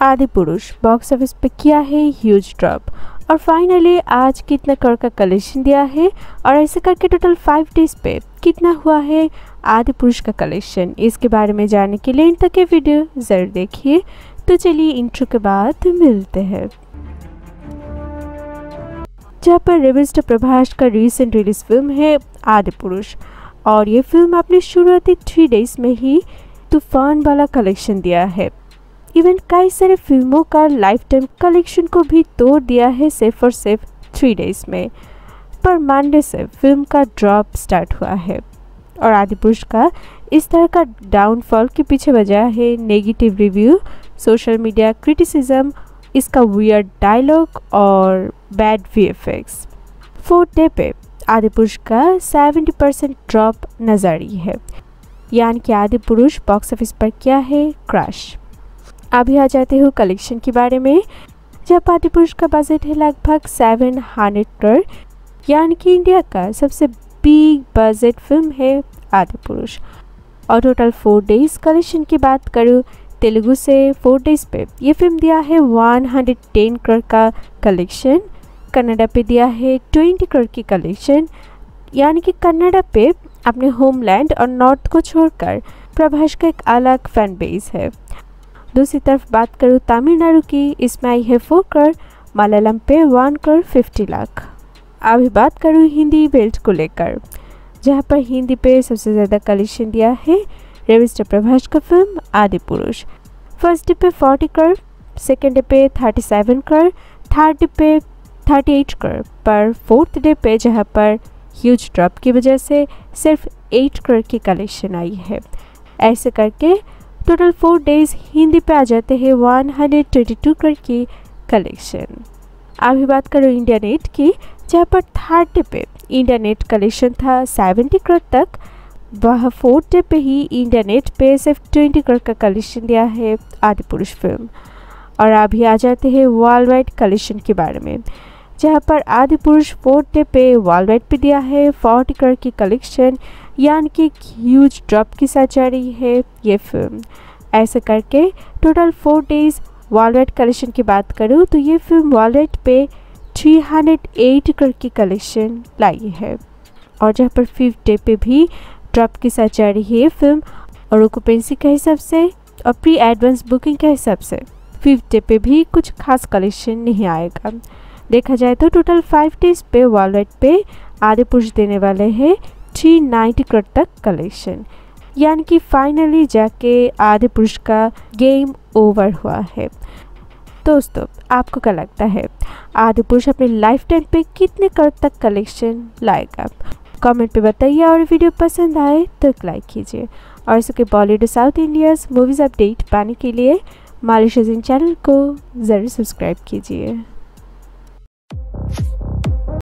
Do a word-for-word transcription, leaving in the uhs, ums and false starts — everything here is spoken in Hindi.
आदि पुरुष बॉक्स ऑफिस पे किया है ह्यूज ड्रॉप और फाइनली आज कितना करोड़ का कलेक्शन दिया है और ऐसे करके टोटल फाइव डेज पे कितना हुआ है आदि पुरुष का कलेक्शन, इसके बारे में जानने के लिए इन तक के वीडियो ज़रूर देखिए। तो चलिए इंट्रो के बाद मिलते हैं। जहाँ पर रेबल स्टार प्रभास का रिसेंट रिलीज फिल्म है आदि पुरुष और ये फिल्म अपने शुरुआती थ्री डेज में ही तूफान वाला कलेक्शन दिया है। इवन कई सारे फिल्मों का लाइफ टाइम कलेक्शन को भी तोड़ दिया है सिर्फ और सिर्फ थ्री डेज में। पर मंडे से फिल्म का ड्रॉप स्टार्ट हुआ है और आदि पुरुष का इस तरह का डाउनफॉल के पीछे वजह है negative review, social media criticism, इसका वियर्ड डायलॉग और बैड वीएफएक्स। फोर्थ डे पे आदि पुरुष का सेवेंटी परसेंट ड्रॉप नजर आई है, यानी कि आदि पुरुष बॉक्स ऑफिस पर क्या है क्रैश। अभी आ जाते हो कलेक्शन के बारे में। जब आदि पुरुष का बजट है लगभग सेवन हंड्रेड करोड़, यानी कि इंडिया का सबसे बिग बजट फिल्म है आदि पुरुष। और टोटल फोर डेज कलेक्शन की बात करूँ तेलुगु से फोर डेज पे ये फिल्म दिया है वन हंड्रेड टेन करोड़ का कलेक्शन, कन्नड़ा पे दिया है ट्वेंटी करोड़ की कलेक्शन, यानी कि कन्नड़ा पे अपने होमलैंड और नॉर्थ को छोड़कर प्रभास का एक अलग फैन बेस है। दूसरी तरफ बात करूँ तमिलनाडु की, इसमें आई है फोर करोड़, मलयालम पे वन करोड़ फिफ्टी लाख। अभी बात करूँ हिंदी बेल्ट को लेकर, जहाँ पर हिंदी पे सबसे ज़्यादा कलेक्शन दिया है रेबल स्टार प्रभास का film Adipurush. First day पे फोर्टी करोड़, सेकेंड डे पे thirty seven crore, third day पे थर्टी एट करोड़, पर फोर्थ डे पे जहाँ पर ह्यूज ड्रॉप की वजह से सिर्फ एट करोड़ की कलेक्शन आई है। ऐसे करके टोटल फोर डेज हिंदी पे आ जाते हैं one hundred twenty two crore की कलेक्शन। अभी बात करो इंडिया नेट की, जहाँ पर थर्ड डे पे इंडिया नेट कलेक्शन था सेवेंटी करोड़ तक, वह फोर्थ डे पे ही इंडिया नेट पे सिर्फ ट्वेंटी करोड़ का कलेक्शन दिया है आदि पुरुष फिल्म। और अभी आ जाते हैं वर्ल्ड वाइड कलेक्शन के बारे में, जहाँ पर आदि पुरुष फोर्थ डे पे वर्ल्ड वाइड पे दिया है फोर्टी करोड़ की कलेक्शन, यानी कि ह्यूज ड्रॉप के साथ जा रही है ये फिल्म। ऐसे करके total four days worldwide collection की बात करूँ तो ये फिल्म वर्ल्ड वाइड पे थ्री हंड्रेड एट करोड़ की कलेक्शन लाई है। और जहाँ पर फिफ्थ डे पे भी ड्रॉप के साथ जा रही है फिल्म और ऑक्यूपेंसी के हिसाब से और प्री एडवांस बुकिंग के हिसाब से फिफ्थ डे पे भी कुछ खास कलेक्शन नहीं आएगा। देखा जाए तो टोटल फाइव डेज पे वर्ल्ड वाइड पे आदि पुरुष देने वाले हैं थ्री नाइन्टी करोड़ तक कलेक्शन, यानी कि फाइनली जाके आदि पुरुष का गेम ओवर हुआ है। दोस्तों आपको क्या लगता है आदि पुरुष अपने लाइफ टाइम पे कितने करोड़ तक कलेक्शन लाएगा? कमेंट पे बताइए और वीडियो पसंद आए तो एक लाइक कीजिए और इसके Bollywood south India's movies update पाने के लिए मालिश चैनल को ज़रूर सब्सक्राइब कीजिए।